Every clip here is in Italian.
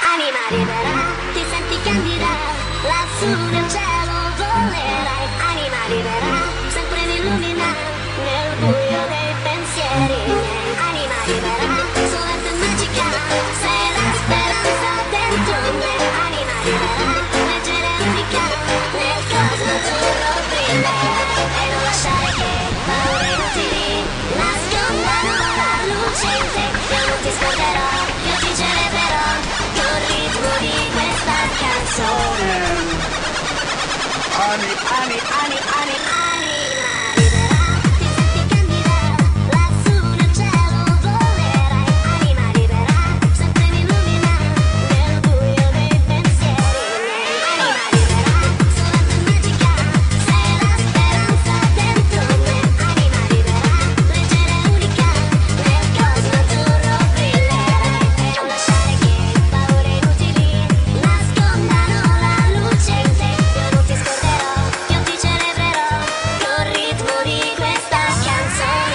Anima libera, ti senti candida, lassù nel cielo volerai. Anima libera, sempre mi illumina nel buio dei pensieri miei. Anima libera, soletta e magica, sei la speranza dentro me. Anima libera, leggera e unica, nel cosmo azzurro brillerai. E non lasciare che paure inutili nascondano la luce in te. Io non ti scorderò, io ti celebrerò col ritmo di questa canzone. Ani, ani, ani, ani. Anima libera, ti senti candida, lassù nel cielo volerai. Anima libera, sempre mi illumina nel buio dei pensieri miei. Anima libera, soletta e magica, sei la speranza dentro me. Anima libera, leggera e unica, nel cosmo azzurro brillerai. E non lasciare che paure inutili nascondano la luce in te. Io non ti scorderò, io ti celebrerò col ritmo di questa canzone.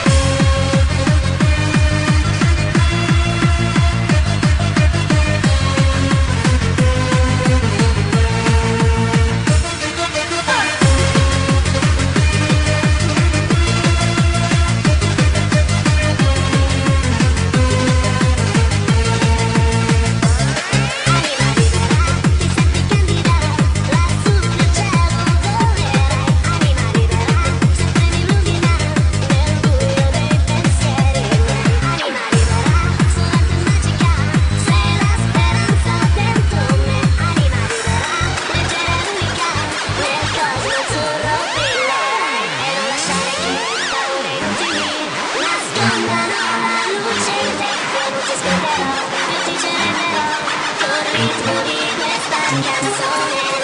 Anima libera, ti senti candida, lassù nel cielo volerai. Anima libera, sempre mi illumina nel buio dei pensieri miei. Anima libera, soletta e magica, sei la speranza dentro me. Anima libera, leggera e unica, nel cosmo azzurro brillerai. E non lasciare che paure inutili nascondano la luce in te. Io non ti scorderò, io ti celebrerò col ritmo di questa canzone.